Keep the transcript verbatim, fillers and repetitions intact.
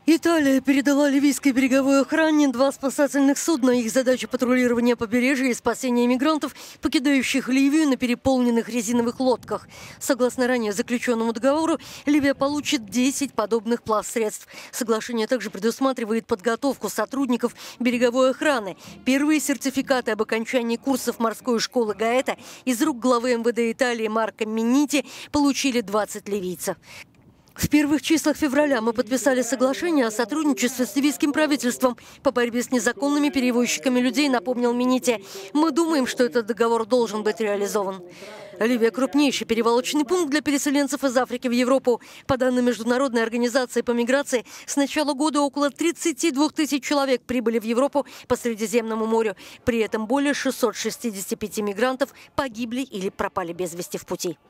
Италия передала ливийской береговой охране два спасательных судна. Их задача — патрулирование побережья и спасение мигрантов, покидающих Ливию на переполненных резиновых лодках. Согласно ранее заключенному договору, Ливия получит десять подобных плавсредств. Соглашение также предусматривает подготовку сотрудников береговой охраны. Первые сертификаты об окончании курсов морской школы Гаэта из рук главы эм вэ дэ Италии Марко Миннити получили двадцать ливийцев. В первых числах февраля мы подписали соглашение о сотрудничестве с ливийским правительством по борьбе с незаконными перевозчиками людей, напомнил Миннити. Мы думаем, что этот договор должен быть реализован. Ливия – крупнейший перевалочный пункт для переселенцев из Африки в Европу. По данным Международной организации по миграции, с начала года около тридцати двух тысяч человек прибыли в Европу по Средиземному морю. При этом более шестисот шестидесяти пяти мигрантов погибли или пропали без вести в пути.